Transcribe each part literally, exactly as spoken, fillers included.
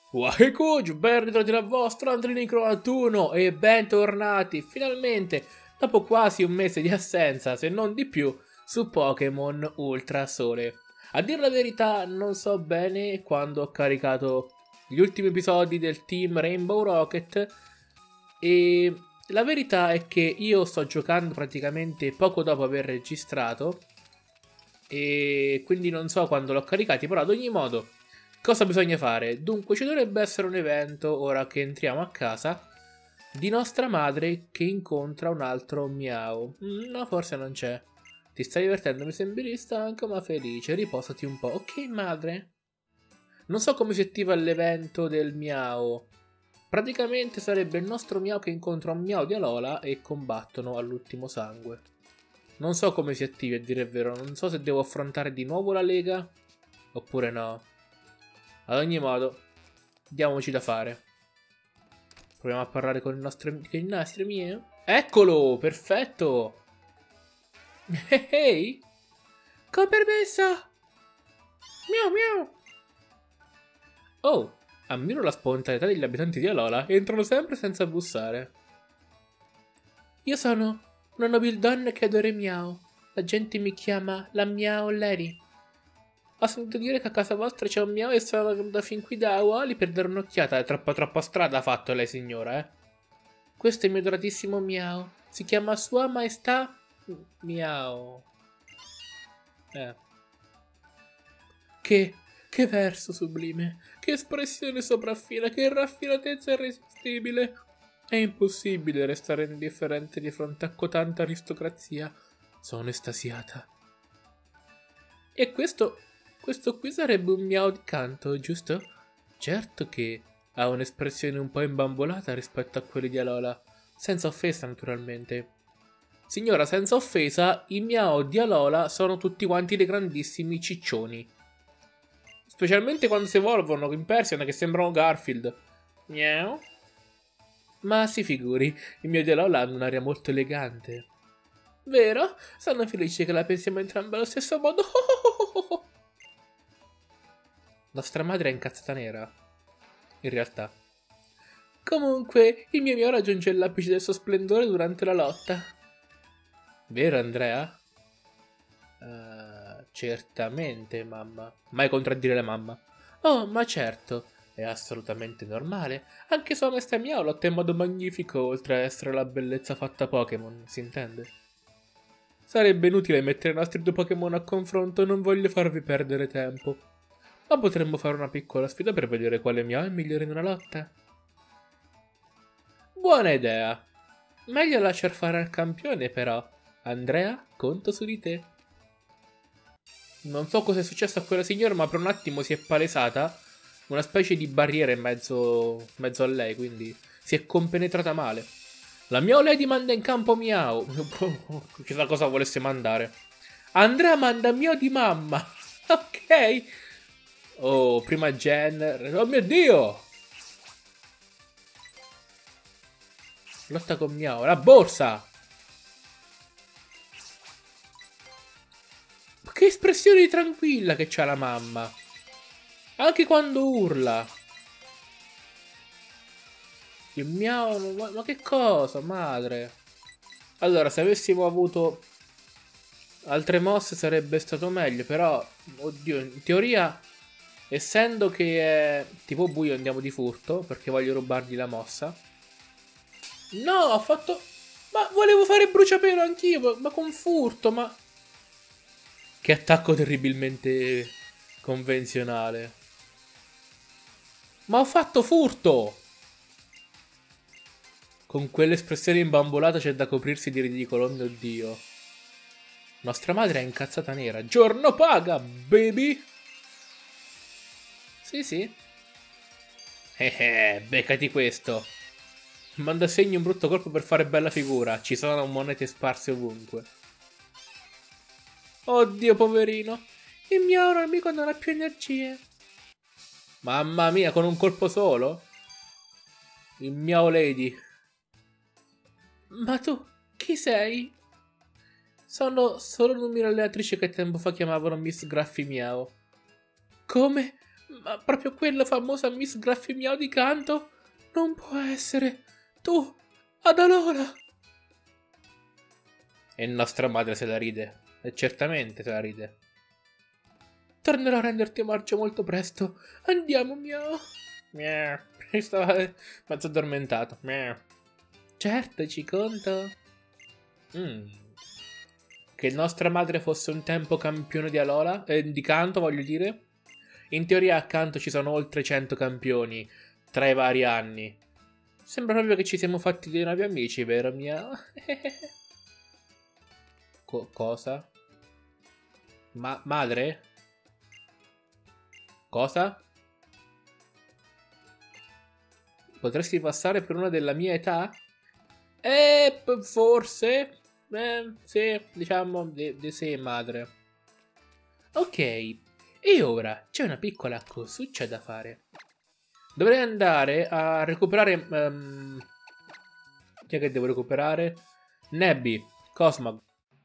Wahekuj, ben ritrovati dal vostro Andrinicroatuno e bentornati finalmente dopo quasi un mese di assenza, se non di più, su Pokémon Ultra Sole. A dire la verità non so bene quando ho caricato gli ultimi episodi del team Rainbow Rocket e la verità è che io sto giocando praticamente poco dopo aver registrato e quindi non so quando l'ho caricati, però ad ogni modo cosa bisogna fare? Dunque ci dovrebbe essere un evento, ora che entriamo a casa, di nostra madre che incontra un altro miau. Mm, no, forse non c'è. Ti stai divertendo, mi sembri stanco ma felice, riposati un po'. Ok, madre? Non so come si attiva l'evento del miau. Praticamente sarebbe il nostro miau che incontra un miau di Alola e combattono all'ultimo sangue. Non so come si attivi, a dire il vero, non so se devo affrontare di nuovo la lega oppure no. Ad ogni modo, diamoci da fare. Proviamo a parlare con il nostro, con il nostro mio. Eccolo, perfetto. Ehi, hey, con permesso. Miau miau. Oh, ammiro la spontaneità degli abitanti di Alola, entrano sempre senza bussare. Io sono una nobildonna che adora i miau. La gente mi chiama la Miau Lady. Ho sentito dire che a casa vostra c'è un miau e sono venuta fin qui da Wally per dare un'occhiata. È troppa troppa strada ha fatto lei, signora, eh. Questo è il mio adoratissimo miau. Si chiama Sua Maestà Miau. Eh. Che, che verso sublime. Che espressione sopraffina. Che raffinatezza irresistibile. È impossibile restare indifferente di fronte a cotanta aristocrazia. Sono estasiata. E questo... Questo qui sarebbe un miau di canto, giusto? Certo che ha un'espressione un po' imbambolata rispetto a quelli di Alola. Senza offesa, naturalmente. Signora, senza offesa, i miau di Alola sono tutti quanti dei grandissimi ciccioni. Specialmente quando si evolvono in Persian che sembrano Garfield. Miau. Ma si figuri, i miei di Alola hanno un'aria molto elegante. Vero? Sono felice che la pensiamo entrambe allo stesso modo. Nostra madre è incazzata nera. In realtà. Comunque, il mio mio raggiunge l'apice del suo splendore durante la lotta. Vero, Andrea? Uh, certamente, mamma. Mai contraddire la mamma. Oh, ma certo. È assolutamente normale. Anche sua maestra Miau lotta in modo magnifico, oltre a essere la bellezza fatta Pokémon, si intende? Sarebbe inutile mettere i nostri due Pokémon a confronto, non voglio farvi perdere tempo. Ma potremmo fare una piccola sfida per vedere quale Miau è migliore in una lotta. Buona idea. Meglio lasciar fare al campione, però. Andrea, conto su di te. Non so cosa è successo a quella signora, ma per un attimo si è palesata una specie di barriera in mezzo, in mezzo a lei, quindi si è compenetrata male. La Miau Lady manda in campo Miau. Chissà cosa volesse mandare. Andrea manda Miau di mamma. Ok. Oh, prima gen... Oh mio Dio! Lotta con Miau. La borsa! Ma che espressione tranquilla che c'ha la mamma! Anche quando urla! Il Miau... Ma, ma che cosa, madre? Allora, se avessimo avuto altre mosse sarebbe stato meglio, però... Oddio, in teoria... Essendo che è tipo buio andiamo di furto, perché voglio rubargli la mossa. No, ho fatto... Ma volevo fare bruciapelo anch'io, ma con furto, ma... Che attacco terribilmente convenzionale. Ma ho fatto furto! Con quell'espressione imbambolata c'è da coprirsi di ridicolo, oh mio Dio. Nostra madre è incazzata nera. Giorno paga, baby! Sì, sì. Eh eh, beccati questo. Manda segni un brutto colpo per fare bella figura. Ci sono monete sparse ovunque. Oddio, poverino. Il mio amico non ha più energie. Mamma mia, con un colpo solo? Il Miau Lady. Ma tu, chi sei? Sono solo numero allenatrice che tempo fa chiamavano Miss Graffi Miau. Come? Ma proprio quella famosa Miss Graffimiao di Canto? Non può essere. Tu, Adalora. E nostra madre se la ride. E certamente se la ride. Tornerò a renderti omaggio molto presto. Andiamo, miau. Miau. Mi stava mezzo addormentato. Miau. Certo, ci conto. Mm. Che nostra madre fosse un tempo campione di Alola, eh, di Canto, voglio dire. In teoria accanto ci sono oltre cento campioni tra i vari anni. Sembra proprio che ci siamo fatti dei nuovi amici, vero mia? Co cosa? Ma madre? Cosa? Potresti passare per una della mia età? Eh, forse. Eh, sì, diciamo di, di sì, madre. Ok, e ora c'è una piccola cosuccia da fare. Dovrei andare a recuperare... Um, chi è che devo recuperare? Nebby, Cosmog.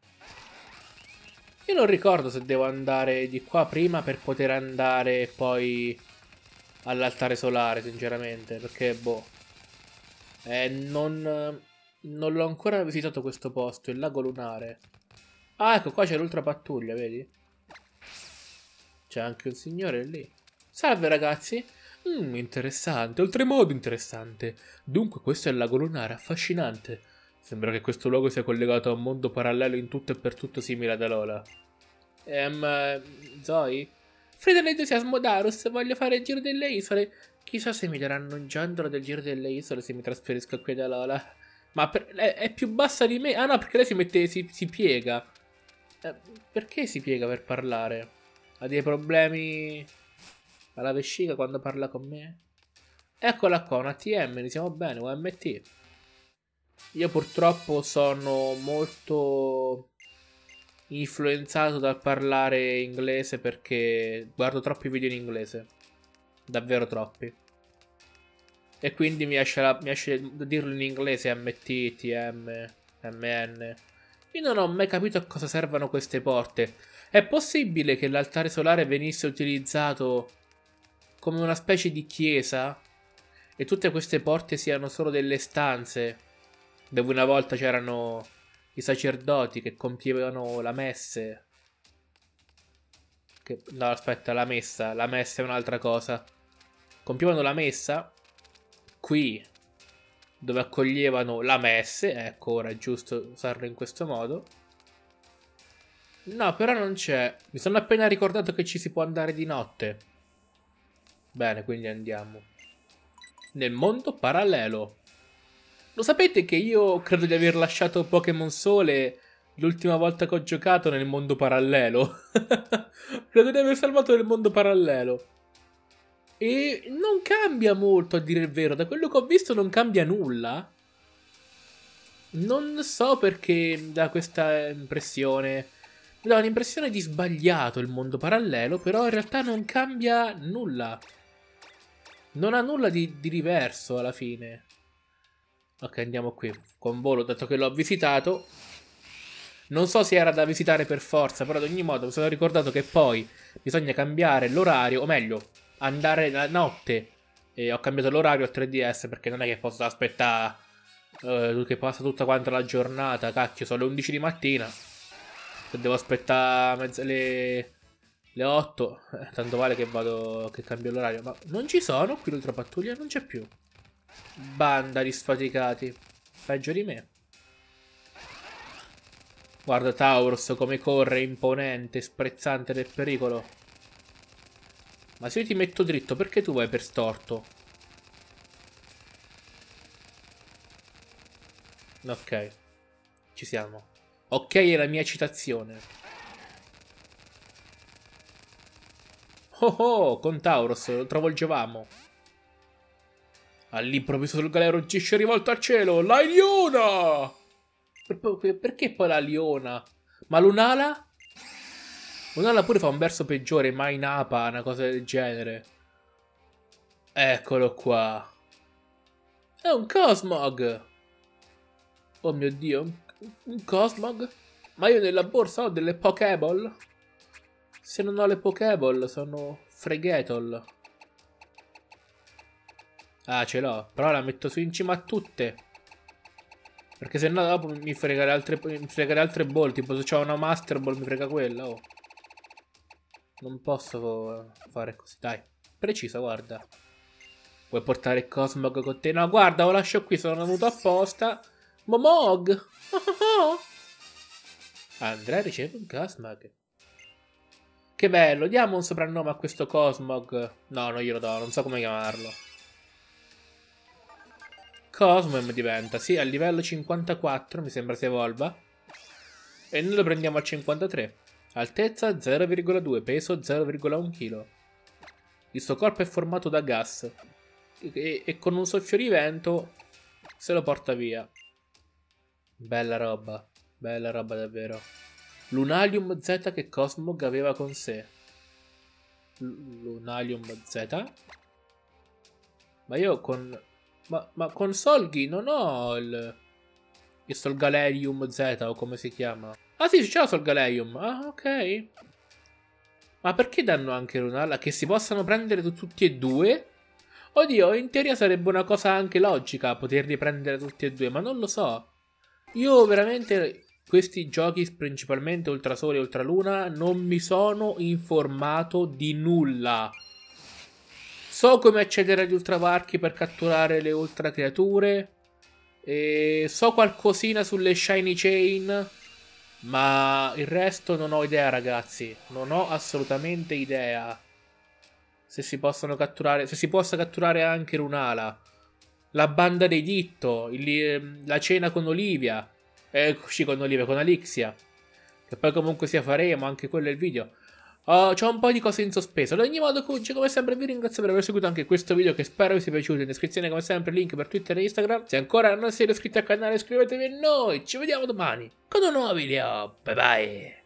Io non ricordo se devo andare di qua prima per poter andare poi all'altare solare, sinceramente. Perché, boh... Eh, non... Non l'ho ancora visitato questo posto, il lago lunare. Ah, ecco, qua c'è l'ultra pattuglia, vedi? C'è anche un signore lì. Salve, ragazzi. Mmm, interessante, oltremodo interessante. Dunque, questo è il lago lunare, affascinante. Sembra che questo luogo sia collegato a un mondo parallelo in tutto e per tutto simile ad Alola. Ehm, Zoe? Frida l'entusiasmo Darus, voglio fare il giro delle isole. Chissà se mi daranno un giandolo del giro delle isole se mi trasferisco qui ad Alola. Ma per, è, è più bassa di me? Ah no, perché lei si mette, si, si piega. Eh, perché si piega per parlare? Ha dei problemi alla vescica quando parla con me? Eccola qua, una T M, ne siamo bene, U M T. Io purtroppo sono molto influenzato dal parlare inglese perché guardo troppi video in inglese. Davvero troppi. E quindi mi esce, la, mi esce dirlo in inglese M T, T M, M N. Io non ho mai capito a cosa servano queste porte. È possibile che l'altare solare venisse utilizzato come una specie di chiesa e tutte queste porte siano solo delle stanze dove una volta c'erano i sacerdoti che compievano la messe. Che, no, aspetta, la messa. La messa è un'altra cosa. Compievano la messa qui dove accoglievano la messe. Ecco, ora è giusto usarlo in questo modo. No, però non c'è. Mi sono appena ricordato che ci si può andare di notte. Bene, quindi andiamo. Nel mondo parallelo. Lo sapete che io credo di aver lasciato Pokémon Sole l'ultima volta che ho giocato nel mondo parallelo? Credo di aver salvato nel mondo parallelo. E non cambia molto, a dire il vero. Da quello che ho visto non cambia nulla. Non so perché da questa impressione. Mi dà l'impressione di sbagliato il mondo parallelo, però in realtà non cambia nulla. Non ha nulla di, di diverso alla fine. Ok, andiamo qui con volo, dato che l'ho visitato. Non so se era da visitare per forza, però ad ogni modo mi sono ricordato che poi bisogna cambiare l'orario, o meglio, andare la notte. E ho cambiato l'orario a tre D S perché non è che posso aspettare uh, che passa tutta quanta la giornata. Cacchio, sono le undici di mattina. Se devo aspettare mezza le... le otto, eh, tanto vale che vado, che cambio l'orario. Ma non ci sono qui l'ultra pattuglia? Non c'è più. Banda di sfaticati. Peggio di me. Guarda Taurus come corre, imponente, sprezzante del pericolo. Ma se io ti metto dritto, perché tu vai per storto? Ok. Ci siamo. Ok è la mia citazione. Oh oh, con Taurus lo travolgevamo. All'improvviso sul galero gisce rivolto al cielo. La Liona! Per, perché poi la Liona? Ma Lunala? Lunala pure fa un verso peggiore, mai Napa, una cosa del genere. Eccolo qua. È un Cosmog. Oh mio Dio, un, un Cosmog? Ma io nella borsa ho delle Pokéball? Se non ho le Pokéball sono Fregatol. Ah, ce l'ho. Però la metto su in cima a tutte. Perché se no dopo mi fregare altre, mi fregare altre ball. Tipo se c'ho una Master Ball mi frega quella. Oh. Non posso fare così. Dai. Precisa, guarda. Vuoi portare il Cosmog con te? No, guarda, lo lascio qui. Sono venuto apposta. Momog. Andrea riceve un Cosmog. Che bello. Diamo un soprannome a questo Cosmog. No, non glielo do. Non so come chiamarlo. Cosmom diventa, sì, a livello cinquantaquattro, mi sembra si evolva. E noi lo prendiamo al cinquantatré. Altezza zero virgola due, peso zero virgola uno chilo. Il suo corpo è formato da gas. E, e con un soffio di vento se lo porta via. Bella roba. Bella roba davvero. Lunalium Z che Cosmog aveva con sé. L Lunalium Z? Ma io con... Ma, ma con Solghi non ho il... Il Solgalerium Z o come si chiama. Ah sì, c'è il Solgalerium. Ah, ok. Ma perché danno anche Lunala? Che si possano prendere tutti e due? Oddio, in teoria sarebbe una cosa anche logica poterli prendere tutti e due, ma non lo so. Io veramente questi giochi, principalmente Ultrasole e Ultraluna, non mi sono informato di nulla. So come accedere agli ultravarchi per catturare le ultra creature. E so qualcosina sulle Shiny Chain. Ma il resto non ho idea, ragazzi. Non ho assolutamente idea. Se si possono catturare. Se si possa catturare anche Runala. La banda dei Ditto. Il, la cena con Olivia. Eccoci con Olivia, con Alixia. Che poi comunque sia faremo. Anche quello è il video. Oh, c'ho un po' di cose in sospeso. Ad ogni modo, Kuji, come sempre vi ringrazio per aver seguito anche questo video, che spero vi sia piaciuto. In descrizione come sempre link per Twitter e Instagram. Se ancora non siete iscritti al canale iscrivetevi a noi. Ci vediamo domani con un nuovo video. Bye bye.